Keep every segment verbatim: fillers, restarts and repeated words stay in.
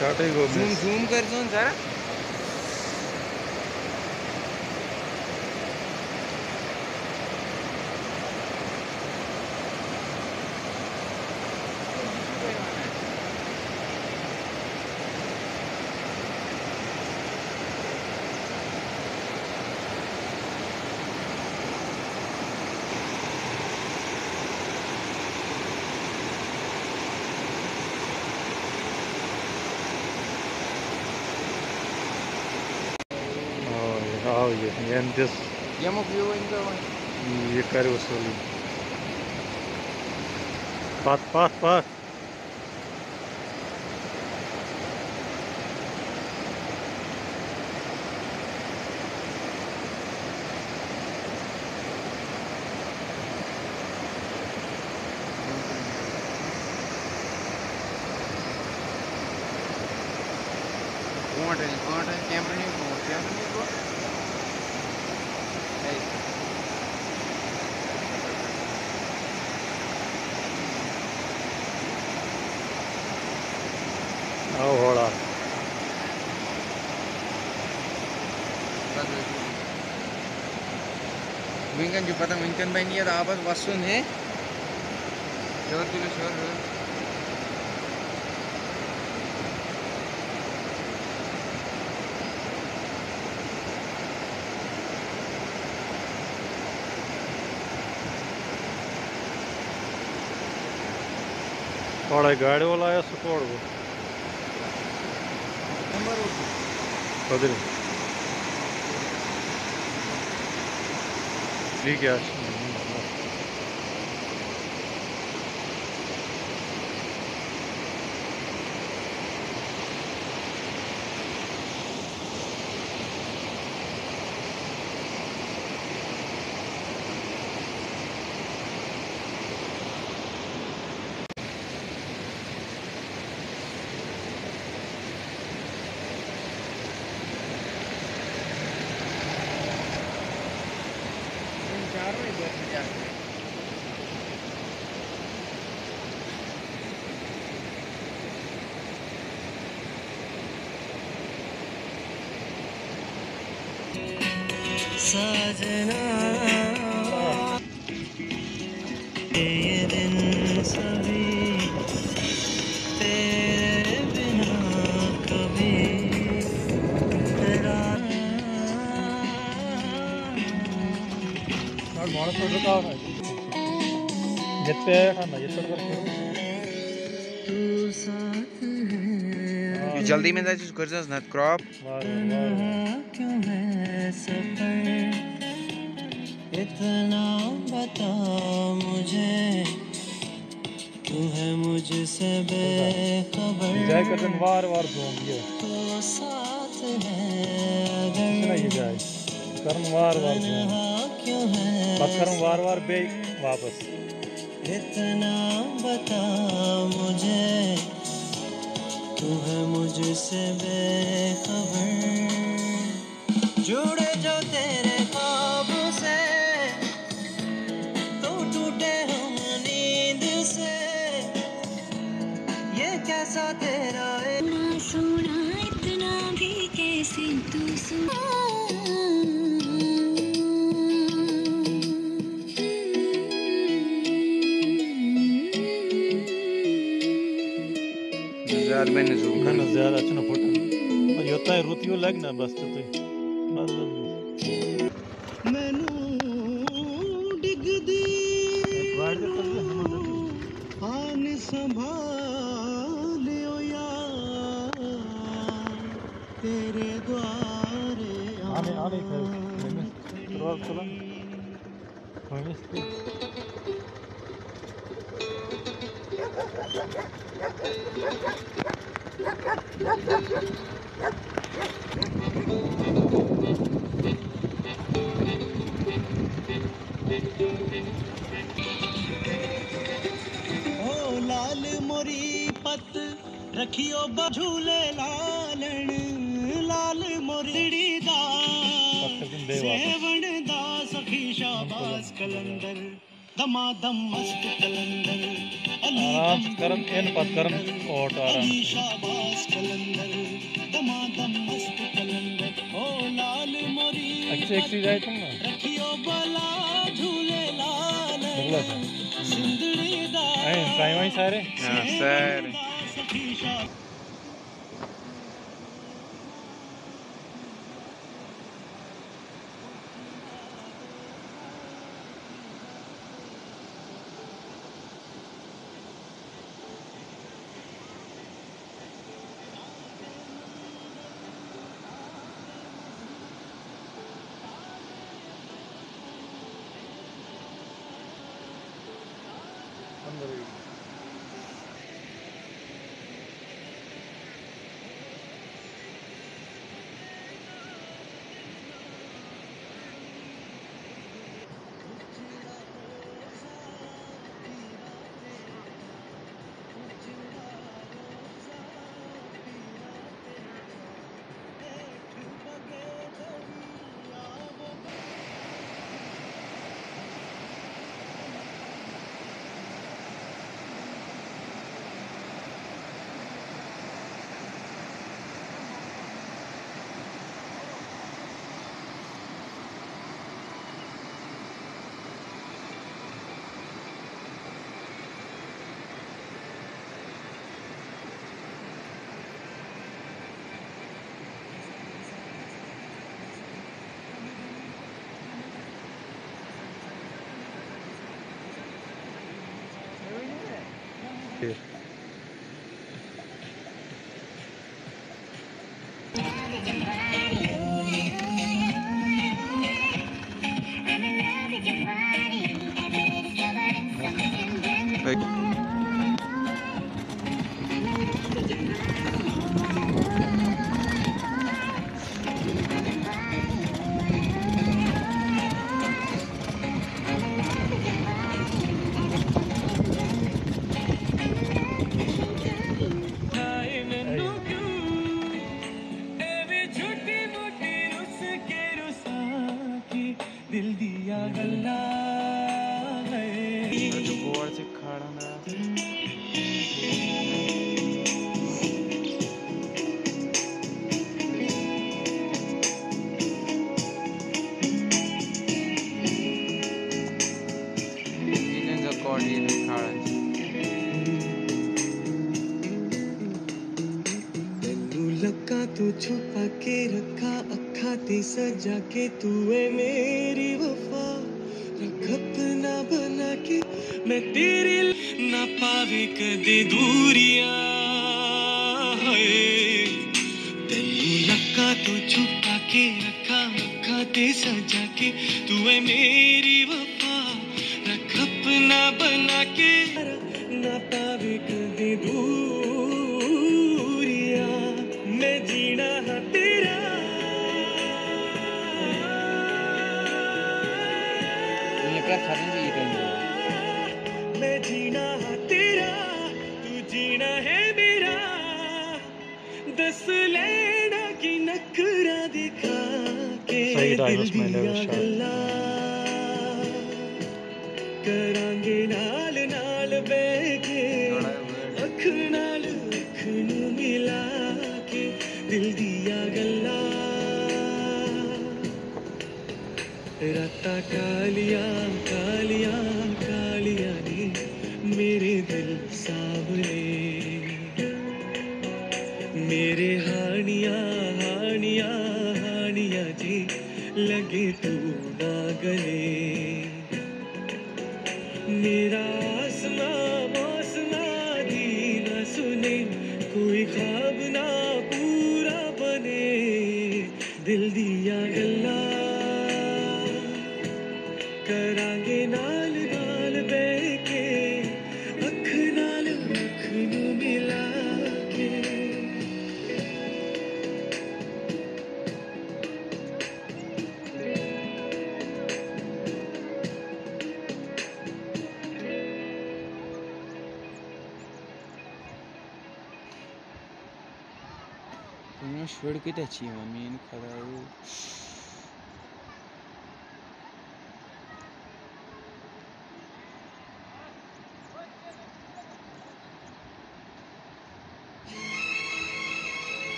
Zoom zoom कर दो जरा। आओ ये ये दिस ये मुक व्यू इनका ये कर वसूली पात पात पात कोट है कोट है कैमरा नहीं कोट कैमरा नहीं कोट आओ होड़ा विंकन जो पता विंकन भाई नहीं है आपस वसुन है शोर तुले शोर थोड़ा गाड़ी वाला आया सपोर्ट को कदर ठीक है साजना ये दिन सभी तेरे बिना कभी तेरा जितने ठंडा जितने तू साथ है जल्दी में जाए कर दस नट क्रॉप क्यों है सफर इतना बता मुझे तू है मुझसे बेखबर जाए कर दिन वार वार घूम ये तो साथ है अगर नहीं जाए कर्म वार वार घूम क्यों है बस कर्म वार वार बे वापस इतना बता मुझे तू है मुझसे बेखबर जुड़े जो तेरे ख्वाब से तो टूटे हम नींद से ये कैसा तेरा सोना सोना इतना भी कैसे तू सुना ज़्यादा मैंने ज़ूम ना ना ज़्यादा अच्छा ना फोटो और ये होता है रुतियो लगना बस तो बस मैनू डिग दी वाड़ के तक आन संभालियो यार तेरे द्वारे आने आने थे मैंने रोक चला मैंने ओ लाल मोरी पत रखियो झूले लालण लाल मोरड़ी दा सेवण दा सखी शाबाश कलंदर दमादम मस्त कलंदर आराम से करम इन पत करम ओट आराम अली से शाबाश कलंदर दमादम मस्त कलंदर ओ लाल मोरी अच्छी एक्सरसाइज आए तुम ना रखियो बला झूले लाल निकला था सिंदड़ी दा आए टाइम आई सारे हाँ सर सखी शा अंदर दिल दिया गल्ला जो बोर्ड से खड़ा ना इन्हें जो कॉर्डी में खड़ा है तेनू लगा तू छुपा के रखा अखा ते सजा के तू है मेरी वफा रख अपना बना के मैं तेरे ना पावे कदे दूरियां है तेनू लगा तू छुपा के रखा अखा ते सजा के तू है मेरी वफा रख अपना बना के ना पावे कदे दूरियां मैं जीना है तेरा इनका खाने से ये करना मैं जीना है तेरा तू जीना है मेरा दस लेना की नखरा दिखा के सही टाइम दिल उसमें लगा दिया शायद। गल्ला करांगे नाल नाल बैठे अख नाल अख नू मिला के दिल दिया गल्ला राता कालिया कालिया कालिया ने मेरे दिल सावले मेरे हानिया हानिया हानिया जी लगे तू ना गले मेरा आसमां मौसमा दी ना सुने कोई ख्वाब ना पूरा बने दिल दिया गल्ला करांगे नाल नाल बैके अख नाल अख नू मिला के तुम्हें शेड किती अच्छी है मम्मी इन खड़ा है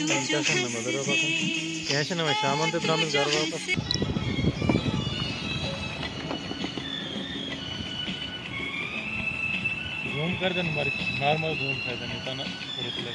Enteresan numaralara bakın. Gençler ama Şaman'da buramız galiba bak. Zoom कर देना मारी नॉर्मल zoom कर देना इतना पूरे प्ले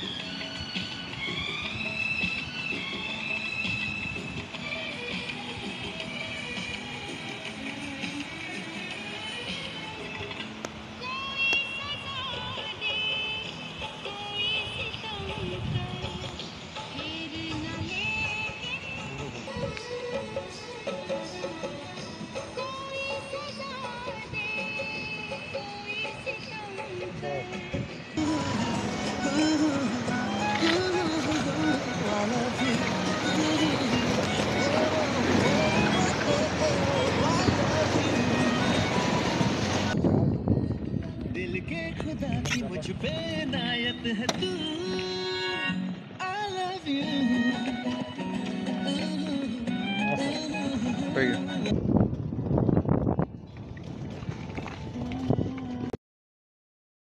दिल के खुदा की मुझ पे नायत है तू I love you Pega.